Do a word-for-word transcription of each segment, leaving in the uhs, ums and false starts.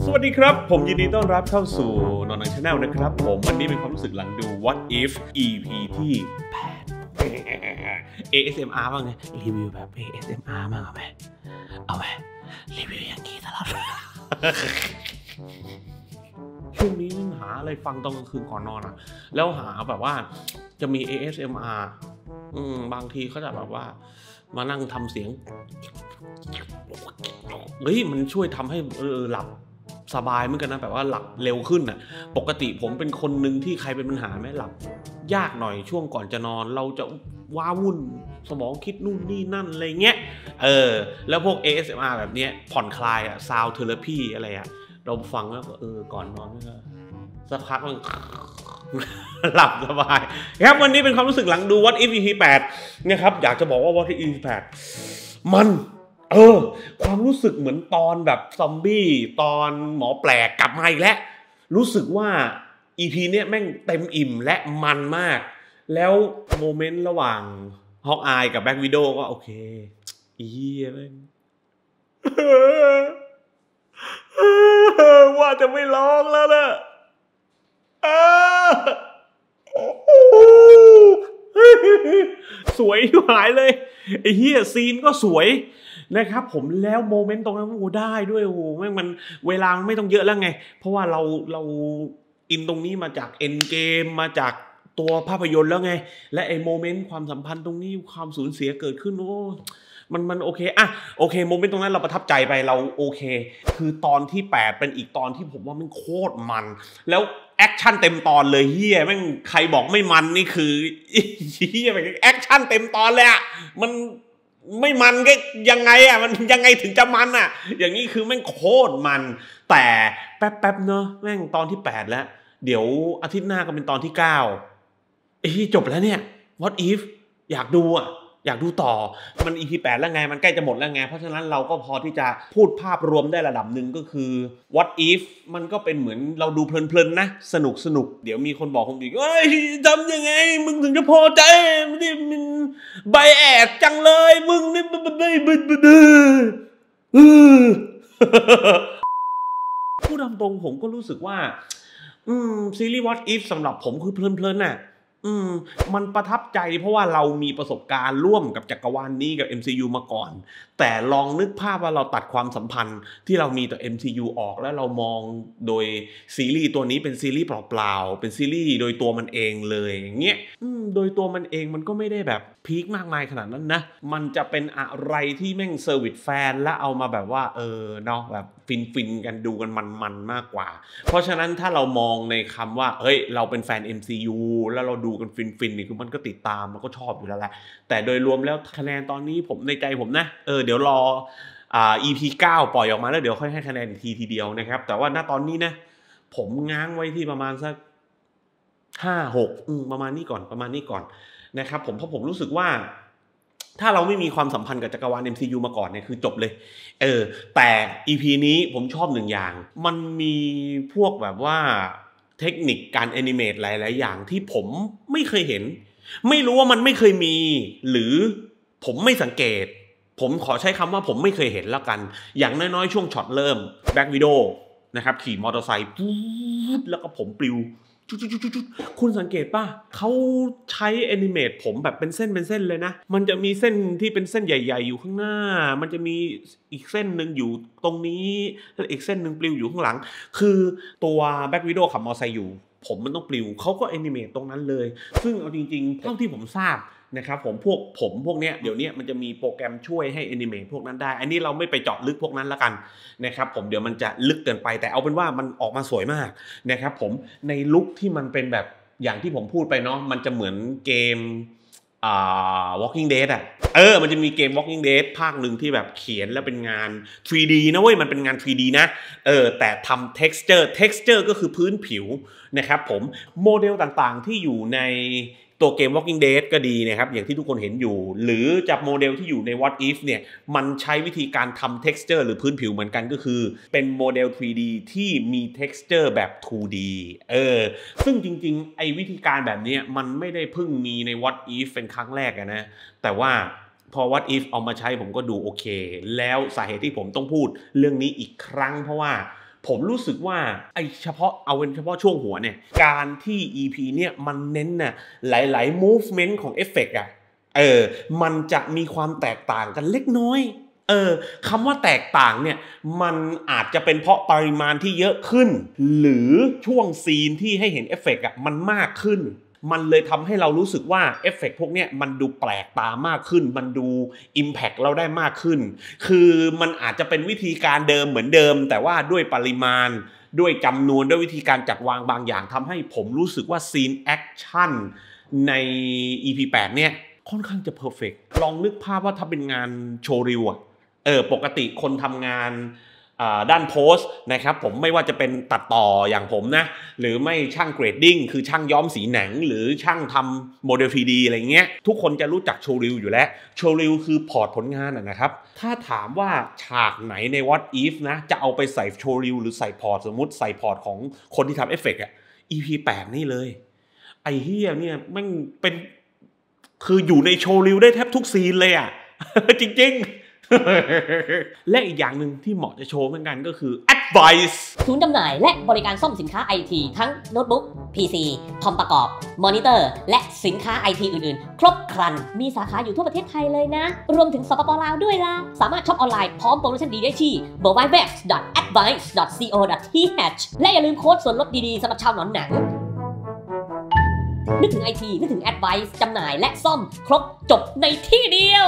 สวัสดีครับผมยินดีต้อนรับเข้าสู่นอนหนัง Channel นะครับผมวันนี้เป็นความรู้สึกหลังดู What If อี พี ที่แปด เอ เอส เอ็ม อาร์ บ้างไงรีวิวแบบ เอ เอส เอ็ม อาร์ บ้างเอาไหมเอาไหมรีวิวอย่างนี้ตลอดช่วงนี้หาอะไรฟังตอนกลางคืนก่อนนอนอ่ะแล้วหาแบบว่าจะมี เอ เอส เอ็ม อาร์ อืมบางทีเขาจะแบบว่ามานั่งทำเสียงเฮ้ยมันช่วยทำให้เออหลับสบายเหมือนกันนะแบบว่าหลับเร็วขึ้นอ่ะปกติผมเป็นคนหนึ่งที่ใครเป็นปัญหาไหมหลับยากหน่อยช่วงก่อนจะนอนเราจะว้าวุ่นสมองคิดนู่นนี่นั่นอะไรเงี้ยเออแล้วพวก เอ เอส เอ็ม อาร์ แบบเนี้ยผ่อนคลายอ่ะซาวด์เทอราพีอะไรอ่ะเราฟังแล้วก็เออก่อนนอนก็สักพักมันหลับสบายครับวันนี้เป็นความรู้สึกหลังดู What If อี พี แปดนะครับอยากจะบอกว่า What If อี พี แปดมันเออความรู้สึกเหมือนตอนแบบซอมบี้ตอนหมอแปลกกลับมาอีกแล้วรู้สึกว่า อี พี เนี้ยแม่งเต็มอิ่มและมันมากแล้วโมเมนต์ระหว่างฮอกอายกับแบ็ควิโดว์ก็โอเคอีแม่งว่าจะไม่ร้องแล้วนะสวยหายเลยไอ้เหี้ยซีนก็สวยนะครับผมแล้วโมเมนต์ตรงนั้นโอ้ได้ด้วยโอ้แม่งมันเวลาไม่ต้องเยอะแล้วไงเพราะว่าเราเราอินตรงนี้มาจากเอ็นเกมมาจากตัวภาพยนตร์แล้วไงและไอ้โมเมนต์ความสัมพันธ์ตรงนี้ความสูญเสียเกิดขึ้นโอ้มันมันโอเคอะโอเคโมเมนต์ตรงนั้นเราประทับใจไปเราโอเคคือตอนที่แปดเป็นอีกตอนที่ผมว่ามันโคตรมันแล้วแอคชั่นเต็มตอนเลยเฮียแม่งใครบอกไม่มันนี่คือเฮียแอคชั่นเต็มตอนเลยอะมันไม่มันก็ยังไงอะมันยังไงถึงจะมันอะอย่างนี้คือแม่งโคตรมันแต่แป๊บๆเนอะแม่งตอนที่แปดแล้วเดี๋ยวอาทิตย์หน้าก็เป็นตอนที่เก้าเอ้ยจบแล้วเนี่ย What If อยากดูอะอยากดูต่อมัน อี พี แปดแล้วไงมันใกล้จะหมดแล้วไงเพราะฉะนั้นเราก็พอที่จะพูดภาพรวมได้ระดับหนึ่งก็คือ What If มันก็เป็นเหมือนเราดูเพลินๆนะสนุกสนุกเดี๋ยวมีคนบอกผมอีกเฮ้ยทำยังไงมึงถึงจะพอใจนี่มันไบแอดจังเลยมึงนี่ไม่บึดบึดพูดตามตรงผมก็รู้สึกว่าอืมซีรีส์ What If สำหรับผมคือเพลินๆน่ะอืมมันประทับใจเพราะว่าเรามีประสบการณ์ร่วมกับจักรวาลนี้กับ เอ็ม ซี ยู มาก่อนแต่ลองนึกภาพว่าเราตัดความสัมพันธ์ที่เรามีต่อ เอ็ม ซี ยู ออกแล้วเรามองโดยซีรีส์ตัวนี้เป็นซีรีส์เปล่าๆเป็นซีรีส์โดยตัวมันเองเลยอย่างเงี้ยอืมโดยตัวมันเองมันก็ไม่ได้แบบพีคมากมายขนาดนั้นนะมันจะเป็นอะไรที่แม่งเซอร์วิสแฟนแล้วเอามาแบบว่าเออเนาะแบบฟินๆกันดูกันมันๆมากกว่าเพราะฉะนั้นถ้าเรามองในคำว่าเฮ้ยเราเป็นแฟน เอ็ม ซี ยู แล้วเราดูกันฟินๆนี่คือมันก็ติดตามแล้วก็ชอบอยู่แล้วแหละแต่โดยรวมแล้วคะแนนตอนนี้ผมในใจผมนะเออเดี๋ยวรออ่า อี พี เก้าปล่อยออกมาแล้วเดี๋ยวค่อยให้คะแนนอีกทีทีเดียวนะครับแต่ว่าณตอนนี้นะผมง้างไว้ที่ประมาณสักห้า หกอืมประมาณนี้ก่อนประมาณนี้ก่อนนะครับผมเพราะผมรู้สึกว่าถ้าเราไม่มีความสัมพันธ์กับจักรวาล เอ็ม ซี ยู มาก่อนเนี่ยคือจบเลยเออแต่ อี พี นี้ผมชอบหนึ่งอย่างมันมีพวกแบบว่าเทคนิคการแอนิเมตหลายๆอย่างที่ผมไม่เคยเห็นไม่รู้ว่ามันไม่เคยมีหรือผมไม่สังเกตผมขอใช้คำว่าผมไม่เคยเห็นแล้วกันอย่างน้อยๆช่วงช็อตเริ่มแบ็ควิโดว์นะครับขี่มอเตอร์ไซค์ปุ๊บแล้วก็ผมปลิวคุณสังเกตป่ะเขาใช้แอนิเมตผมแบบเป็นเส้นเป็นเส้นเลยนะมันจะมีเส้นที่เป็นเส้นใหญ่ๆอยู่ข้างหน้ามันจะมีอีกเส้นหนึ่งอยู่ตรงนี้แล้วอีกเส้นหนึ่งปลิวอยู่ข้างหลังคือตัวแบ็ควิโดว์ขับมอเตอร์ไซค์อยู่ผมมันต้องปลิวเขาก็แอนิเมตตรงนั้นเลยซึ่งเอาจริงๆเท่าที่ผมทราบนะครับผมพวกผมพวกเนี้ยเดี๋ยวนี้มันจะมีโปรแกรมช่วยให้แอนิเมตพวกนั้นได้อันนี้เราไม่ไปเจาะลึกพวกนั้นละกันนะครับผมเดี๋ยวมันจะลึกเกินไปแต่เอาเป็นว่ามันออกมาสวยมากนะครับผมในลุคที่มันเป็นแบบอย่างที่ผมพูดไปเนาะมันจะเหมือนเกมอ่า Walking Dead อ่ะเออมันจะมีเกม Walking Dead ภาคหนึ่งที่แบบเขียนแล้วเป็นงาน ทรี ดี นะเว้ยมันเป็นงาน ทรี ดี นะเออแต่ทำ texture texture ก็คือพื้นผิวนะครับผมโมเดลต่างๆที่อยู่ในตัวเกม Walking Dead ก็ดีนะครับอย่างที่ทุกคนเห็นอยู่หรือจากโมเดลที่อยู่ใน What If เนี่ยมันใช้วิธีการทำ texture หรือพื้นผิวเหมือนกันก็คือเป็นโมเดล ทรี ดี ที่มี texture แบบ ทู ดี เออซึ่งจริงๆไอ้วิธีการแบบนี้มันไม่ได้เพิ่งมีใน What If เป็นครั้งแรกนะแต่ว่าพอ What If เอามาใช้ผมก็ดูโอเคแล้วสาเหตุที่ผมต้องพูดเรื่องนี้อีกครั้งเพราะว่าผมรู้สึกว่าไอเฉพาะเอาเป็นเฉพาะช่วงหัวเนี่ยการที่ อี พี เนี่ยมันเน้นน่ะหลายๆ movement ของเอฟเฟกต์อ่ะเออมันจะมีความแตกต่างกันเล็กน้อยเออคำว่าแตกต่างเนี่ยมันอาจจะเป็นเพราะปริมาณที่เยอะขึ้นหรือช่วงซีนที่ให้เห็นเอฟเฟกต์อ่ะมันมากขึ้นมันเลยทำให้เรารู้สึกว่าเอฟเฟกต์พวกเนี้ยมันดูแปลกตามากขึ้นมันดู impact เราได้มากขึ้นคือมันอาจจะเป็นวิธีการเดิมเหมือนเดิมแต่ว่าด้วยปริมาณด้วยจำนวนด้วยวิธีการจัดวางบางอย่างทำให้ผมรู้สึกว่าซีนแอคชั่นใน อี พี แปดเนี่ยค่อนข้างจะเพอร์เฟกต์ลองนึกภาพว่าถ้าเป็นงานโชว์รีวอะเออปกติคนทำงานด้านโพสต์นะครับผมไม่ว่าจะเป็นตัดต่ออย่างผมนะหรือไม่ช่างเกรดดิ้งคือช่างย้อมสีหนังหรือช่างทำโมเดล ทรี ดี อะไรเงี้ยทุกคนจะรู้จักโชว์รีวอยู่แล้วโชว์รีวคือพอร์ตผลงานนะครับถ้าถามว่าฉากไหนใน What If นะจะเอาไปใส่โชว์รีวหรือใส่พอร์ตสมมุติใส่พอร์ตของคนที่ทำเอฟเฟกต์อ่ะ อี พี แปดนี่เลยไอ้เหี้ยเนี่ยแม่งเป็นคืออยู่ในโชว์รีวได้แทบทุกซีนเลยอ่ะ จริงๆ และอีกอย่างหนึ่งที่เหมาะจะโชว์เหมือนกันก็คือ Advice ศูนย์จำหน่ายและบริการซ่อมสินค้า ไอ ที ทั้งโน้ตบุ๊ก พี ซี คอมประกอบ มอนิเตอร์ และสินค้า ไอ ที อื่นๆ ครบครัน มีสาขาอยู่ทั่วประเทศไทยเลยนะ รวมถึงสปป.ลาวด้วยล่ะ สามารถช็อปออนไลน์พร้อมโปรโมชั่นดีได้ที่ ดับเบิลยู ดับเบิลยู ดับเบิลยู ดอท แอดไวซ์ ดอท ซี โอ ดอท ที เอช และอย่าลืมโค้ดส่วนลดดีๆสำหรับชาวหนอนหนังนึกถึง ไอ ที นึกถึง Advice จำหน่ายและซ่อมครบจบในที่เดียว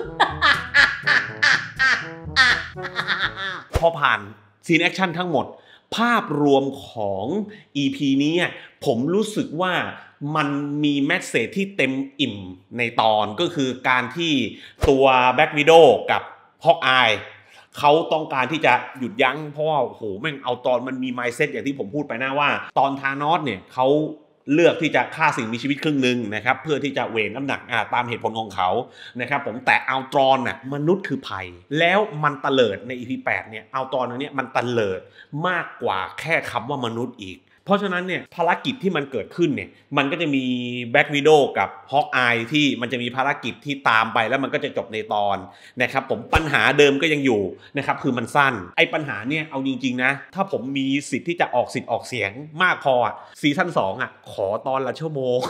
พอผ่านซีนแอคชั่นทั้งหมดภาพรวมของ อี พี นี้ผมรู้สึกว่ามันมีแมสเสจที่เต็มอิ่มในตอนก็คือการที่ตัวแบ็ควิโดว์กับฮอกอายเขาต้องการที่จะหยุดยั้งเพราะว่าโอ้โหแม่งเอาตอนมันมีไมซ์เซตอย่างที่ผมพูดไปนะว่าตอนธานอสเนี่ยเขาเลือกที่จะฆ่าสิ่งมีชีวิตครึ่งหนึ่งนะครับเพื่อที่จะเวทน้ำหนักตามเหตุผลของเขานะครับผมแต่อัลตรอนน่ะมนุษย์คือภัยแล้วมันเตลิดใน อี พี แปดเนี่ยอัลตรอนเนี่ยมันเตลิดมากกว่าแค่คำว่ามนุษย์อีกเพราะฉะนั้นเนี่ยภารกิจที่มันเกิดขึ้นเนี่ยมันก็จะมีแบ็ควิโดว์กับฮอกอายที่มันจะมีภารกิจที่ตามไปแล้วมันก็จะจบในตอนนะครับผมปัญหาเดิมก็ยังอยู่นะครับคือมันสั้นไอ้ปัญหาเนี่ยเอาจริงๆนะถ้าผมมีสิทธิ์ที่จะออกสิทธิ์ออกเสียงมากพออ่ะซีซั่นสองอ่ะขอตอนละชั่วโมง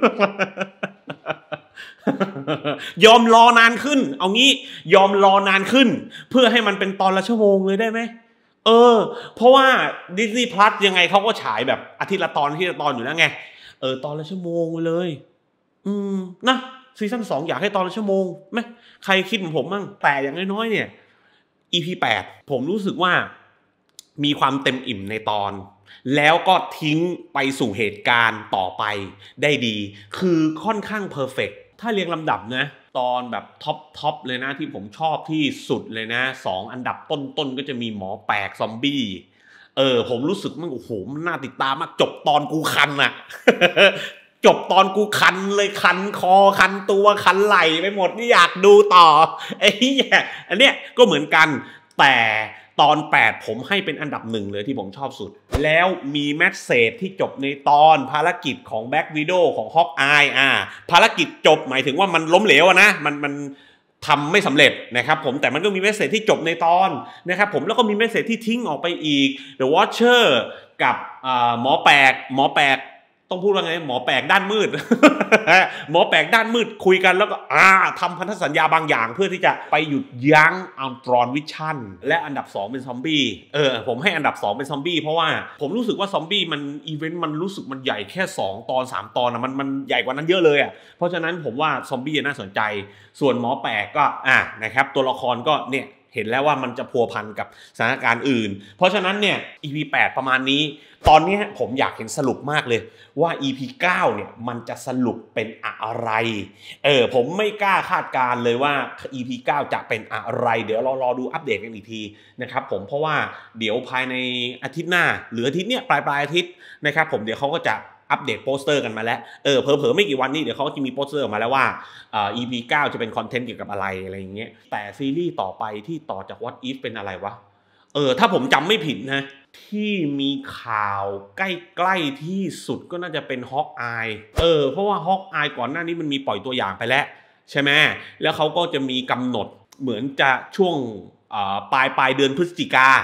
ยอมรอนานขึ้นเอางี้ยอมรอนานขึ้นเพื่อให้มันเป็นตอนละชั่วโมงเลยได้ไหมเออเพราะว่า Disney Plus ยังไงเขาก็ฉายแบบอาทิตย์ละตอนอาทิตย์ละตอนอยู่แล้วไงเออตอนละชั่วโมงเลยอืมนะซีซั่นสองอยากให้ตอนละชั่วโมงไหมใครคิดเหมือนผมมั่งแต่อย่างน้อยๆเนี่ย อี พี แปดผมรู้สึกว่ามีความเต็มอิ่มในตอนแล้วก็ทิ้งไปสู่เหตุการณ์ต่อไปได้ดีคือค่อนข้างเพอร์เฟกต์ถ้าเรียงลำดับนะตอนแบบท็อปท็อปเลยนะที่ผมชอบที่สุดเลยนะสองอันดับต้นๆก็จะมีหมอแปลกซอมบี้เออผมรู้สึกมันโอ้โหมันน่าติดตามมากจบตอนกูคันอะ จบตอนกูคันเลยคันคอคันตัวคันไหล่ไปหมดนี่อยากดูต่อไอ้เหี้ยอันเนี้ยก็เหมือนกันแต่ตอนแปดผมให้เป็นอันดับหนึ่งเลยที่ผมชอบสุดแล้วมีแมสเสจที่จบในตอนภารกิจของแบ็ควิโดว์ของฮอกอายอ่าภารกิจจบหมายถึงว่ามันล้มเหลวนะมันมันทำไม่สำเร็จนะครับผมแต่มันก็มีแมสเสจที่จบในตอนนะครับผมแล้วก็มีแมสเสจที่ทิ้งออกไปอีก The Watcher กับหมอแปลกหมอแปลกต้องพูดว่าไงหมอแปลกด้านมืด หมอแปลกด้านมืดคุยกันแล้วก็อ่าทำพันธสัญญาบางอย่างเพื่อที่จะไปหยุดยั้งอัลตรอนวิชั่นและอันดับสองเป็นซอมบี้เออผมให้อันดับสองเป็นซอมบี้เพราะว่าผมรู้สึกว่าซอมบี้มันอีเวนต์มันรู้สึกมันใหญ่แค่สองตอนสามตอนนะมันมันใหญ่กว่านั้นเยอะเลยอ่ะเพราะฉะนั้นผมว่าซอมบี้น่าสนใจส่วนหมอแปลกก็อ่ะนะครับตัวละครก็เนี่ยเห็นแล้วว่ามันจะพัวพันกับสถานการณ์อื่นเพราะฉะนั้นเนี่ย อี พี แปดประมาณนี้ตอนนี้ผมอยากเห็นสรุปมากเลยว่า อี พี เก้าเนี่ยมันจะสรุปเป็นอะไรเออผมไม่กล้าคาดการเลยว่า อี พี เก้าจะเป็นอะไรเดี๋ยวเรารอดูอัปเดตกันอีกทีนะครับผมเพราะว่าเดี๋ยวภายในอาทิตย์หน้าหรืออาทิตย์เนี้ยปลายปลายอาทิตย์นะครับผมเดี๋ยวเขาก็จะอัปเดตโปสเตอร์กันมาแล้วเออเผลอๆไม่กี่วันนี้เดี๋ยวเขาจะมีโปสเตอร์ออกมาแล้วว่าอ่า อี พี เก้าจะเป็นคอนเทนต์เกี่ยวกับอะไรอะไรอย่างเงี้ยแต่ซีรีส์ต่อไปที่ต่อจาก What If เป็นอะไรวะเออถ้าผมจำไม่ผิดนะที่มีข่าวใกล้ๆที่สุดก็น่าจะเป็นฮอกอายเออเพราะว่าฮอกอายก่อนหน้านี้มันมีปล่อยตัวอย่างไปแล้วใช่ไหมแล้วเขาก็จะมีกำหนดเหมือนจะช่วงปลายปลายเดือนพฤศจิกา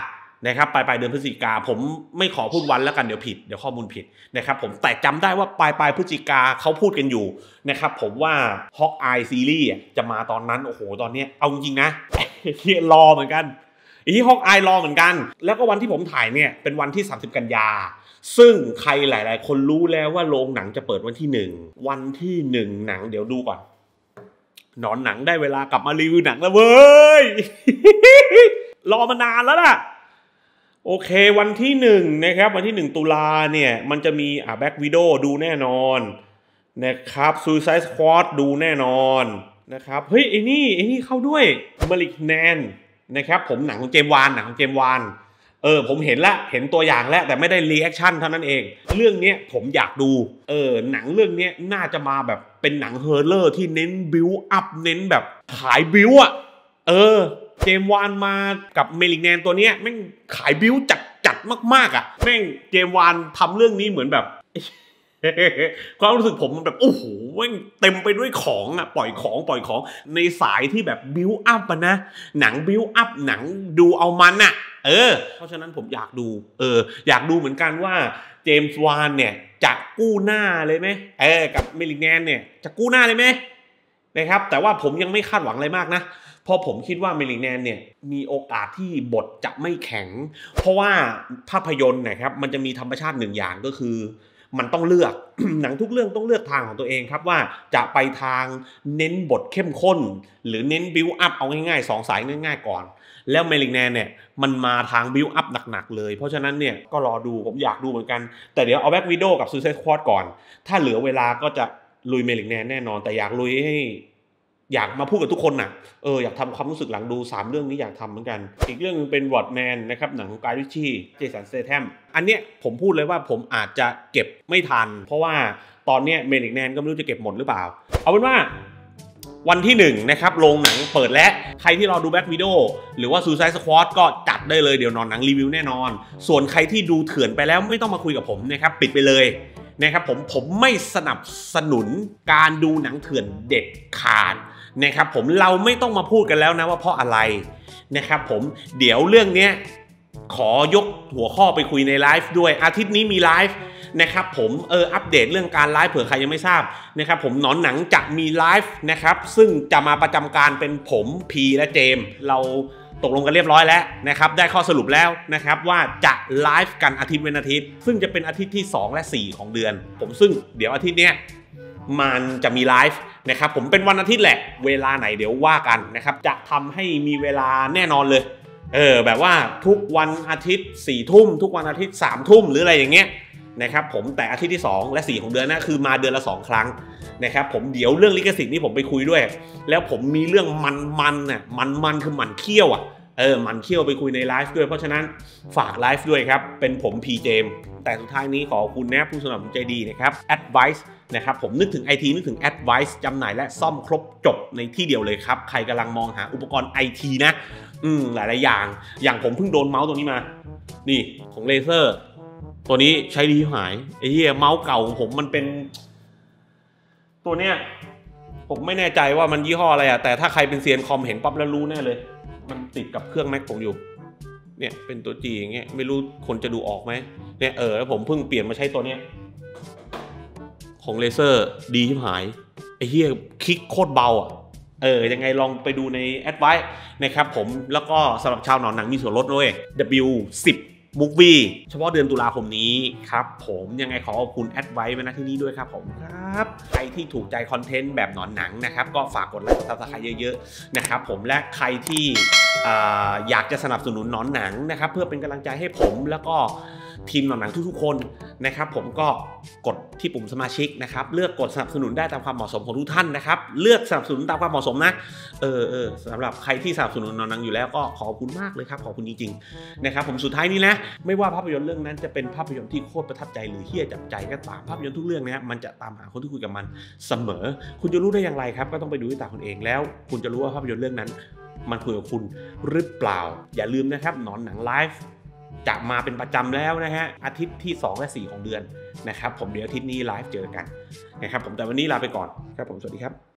นะครับปลายปลายเดือนพฤศจิกาผมไม่ขอพูดวันแล้วกันเดี๋ยวผิดเดี๋ยวข้อมูลผิดนะครับผมแต่จำได้ว่าปลายปลายพฤศจิกาเขาพูดกันอยู่นะครับผมว่า Hawkeye ซีรีส์จะมาตอนนั้นโอ้โหตอนนี้เอาจริงๆนะ รอเหมือนกันอีที่ Hawkeye รอเหมือนกันแล้วก็วันที่ผมถ่ายเนี่ยเป็นวันที่สามสิบกันยาซึ่งใครหลายๆคนรู้แล้วว่าโรงหนังจะเปิดวันที่หนึ่งวันที่หนึ่งหนังเดี๋ยวดูก่อนนอนหนังได้เวลากลับมารีวิวหนังแล้วเว้ย รอมานานแล้วล่ะโอเควันที่หนึ่งนะครับวันที่หนึ่งตุลาเนี่ยมันจะมีอ่ะ Black Widow ดูแน่นอนนะครับ Suicide Squad ดูแน่นอนนะครับเฮ้ยไอ้นี่ไอ้นี่เข้าด้วย Malignant นะครับผมหนังของเจมส์วานหนังของเจมส์วานเออผมเห็นละเห็นตัวอย่างแล้วแต่ไม่ได้รีแอคชั่นเท่านั้นเองเรื่องนี้ผมอยากดูเออหนังเรื่องนี้น่าจะมาแบบเป็นหนังเฮอร์เรอร์ที่เน้นบิวอัพเน้นแบบขายบิวอ่ะเออเจมส์วานมากับเมลิกแนนตัวเนี้ยแม่งขายบิวจัดจัดมากๆอ่ะแม่งเจมส์วานทำเรื่องนี้เหมือนแบบ ความรู้สึกผมมันแบบโอ้โหแม่งเต็มไปด้วยของอ่ะปล่อยของปล่อยของในสายที่แบบบิวอัพอ่ะนะหนังบิวอัพหนังดูเอามันอ่ะเออเพราะฉะนั้นผมอยากดูเอออยากดูเหมือนกันว่าเจมส์วานเนี่ยจะกู้หน้าเลยไหมเออกับเมลิกแนนเนี่ยจะกู้หน้าเลยไหมนะครับแต่ว่าผมยังไม่คาดหวังอะไรมากนะเพราะผมคิดว่าเมลิกแนนเนี่ยมีโอกาสที่บทจะไม่แข็งเพราะว่าภาพยนตร์นะครับมันจะมีธรรมชาติหนึ่งอย่างก็คือมันต้องเลือก หนังทุกเรื่องต้องเลือกทางของตัวเองครับว่าจะไปทางเน้นบทเข้มข้นหรือเน้นบิวอัพเอาง่ายๆสองสายง่ายๆก่อนแล้วเมลิกแนนเนี่ยมันมาทางบิวอัพหนักๆเลยเพราะฉะนั้นเนี่ยก็รอดูผมอยากดูเหมือนกันแต่เดี๋ยวเอาแบ็ควิโดว์กับซูไซด์สควอดก่อนถ้าเหลือเวลาก็จะลุยเมลิกแนนแน่นอนแต่อยากลุยให้อยากมาพูดกับทุกคนน่ะเอออยากทำความรู้สึกหลังดูสามเรื่องนี้อยากทำเหมือนกันอีกเรื่องนึงเป็นวอร์ดแมนนะครับหนังของกายริชชี่เจสันสเตแธมอันเนี้ยผมพูดเลยว่าผมอาจจะเก็บไม่ทันเพราะว่าตอนเนี้ยเมลิกแนนก็ไม่รู้จะเก็บหมดหรือเปล่าเอาเป็นว่าวันที่หนึ่งนะครับโรงหนังเปิดแล้วใครที่รอดูแบ็ควิโดว์หรือว่าซูไซด์สควอดก็จัดได้เลยเดี๋ยวนอนหนังรีวิวแน่นอนส่วนใครที่ดูเถื่อนไปแล้วไม่ต้องมาคุยกับผมนะครับปิดไปเลยนะครับผมผมไม่สนับสนุนการดูหนังเถื่อนเด็ดขาดนะครับผมเราไม่ต้องมาพูดกันแล้วนะว่าเพราะอะไรนะครับผมเดี๋ยวเรื่องนี้ขอยกหัวข้อไปคุยในไลฟ์ด้วยอาทิตย์นี้มีไลฟ์นะครับผมเอออัปเดตเรื่องการไลฟ์เผื่อใครยังไม่ทราบนะครับผมหนอนหนังจะมีไลฟ์นะครับซึ่งจะมาประจำการเป็นผมพีและเจมเราตกลงกันเรียบร้อยแล้วนะครับได้ข้อสรุปแล้วนะครับว่าจะไลฟ์กันอาทิตย์เว้นอาทิตย์ซึ่งจะเป็นอาทิตย์ที่สองและสี่ของเดือนผมซึ่งเดี๋ยวอาทิตย์เนี้ยมันจะมีไลฟ์นะครับผมเป็นวันอาทิตย์แหละเวลาไหนเดี๋ยวว่ากันนะครับจะทำให้มีเวลาแน่นอนเลยเออแบบว่าทุกวันอาทิตย์สี่ทุ่มทุกวันอาทิตย์สามทุ่มหรืออะไรอย่างเงี้ยนะครับผมแต่อาทิตย์ที่สองและสี่ของเดือนนะคือมาเดือนละสองครั้งนะครับผมเดี๋ยวเรื่องลิขสิทธิ์นี่ผมไปคุยด้วยแล้วผมมีเรื่องมันๆน่ะมันๆคือมันเขี้ยวอ่ะเออมันเขี้ยวไปคุยในไลฟ์ด้วยเพราะฉะนั้นฝากไลฟ์ด้วยครับเป็นผมพีเจมแต่สุดท้ายนี้ขอบคุณนะผู้สนับสนุนใจดีนะครับ Advice นะครับผมนึกถึง ไอ ที นึกถึง Advice จำหน่ายและซ่อมครบจบในที่เดียวเลยครับใครกำลังมองหาอุปกรณ์ ไอ ที นะอืมหลายๆอย่างอย่างผมเพิ่งโดนเมาส์ตัวนี้มานี่ของเลเซอร์ตัวนี้ใช้ดีหายไอ้เหี้ยเมาส์เก่าของผมมันเป็นตัวเนี้ยผมไม่แน่ใจว่ามันยี่ห้ออะไรอะแต่ถ้าใครเป็นเซียนคอมเห็นปั๊บแล้วรู้แน่เลยมันติดกับเครื่อง Mac ผมอยู่เนี่ยเป็นตัว G อย่างเงี้ยไม่รู้คนจะดูออกไหมเนี่ยเออแล้วผมเพิ่งเปลี่ยนมาใช้ตัวเนี้ยของเลเซอร์ดีที่หายไอ้เหี้ยคลิกโคตรเบาอ่ะเออยังไงลองไปดูใน Advice นะครับผมแล้วก็สำหรับชาวหนอนหนังมีส่วนลดด้วย ดับเบิลยู สิบMovie เฉพาะเดือนตุลาคมนี้ครับผมยังไงขอขอบคุณแอดไว้ไว้นะที่นี้ด้วยครับผมครับใครที่ถูกใจคอนเทนต์แบบหนอนหนังนะครับก็ฝากกดไลค์กดซับสไครต์เยอะๆนะครับผมและใครที่อยากจะสนับสนุนหนอนหนังนะครับเพื่อเป็นกำลังใจให้ผมแล้วก็ทีมหนอนหนังทุกๆคนนะครับผมก็กดที่ปุ่มสมาชิกนะครับเลือกกดสนับสนุนได้ตามความเหมาะสมของทุกท่านนะครับเลือกสนับสนุนตามความเหมาะสมนะเออเออสำหรับใครที่สนับสนุนหนอนหนังอยู่แล้วก็ขอบคุณมากเลยครับขอบคุณจริงๆนะครับผมสุดท้ายนี้นะไม่ว่าภาพยนตร์เรื่องนั้นจะเป็นภาพยนตร์ที่โคตรประทับใจหรือเฮี้ยจับใจก็ตามภาพยนตร์ทุกเรื่องนะมันจะตามหาคนที่คุยกับมันเสมอคุณจะรู้ได้อย่างไรครับก็ต้องไปดูด้วยตาคุณเองแล้วคุณจะรู้ว่าภาพยนตร์เรื่องนั้นมันคุยกับคุณหรือเปล่าอย่าลืมนะครับหนอนหนังไลฟ์จะมาเป็นประจำแล้วนะฮะอาทิตย์ที่สองและสี่ของเดือนนะครับผมเดี๋ยวอาทิตย์นี้ไลฟ์เจอกันนะครับผมแต่วันนี้ลาไปก่อนครับผมสวัสดีครับ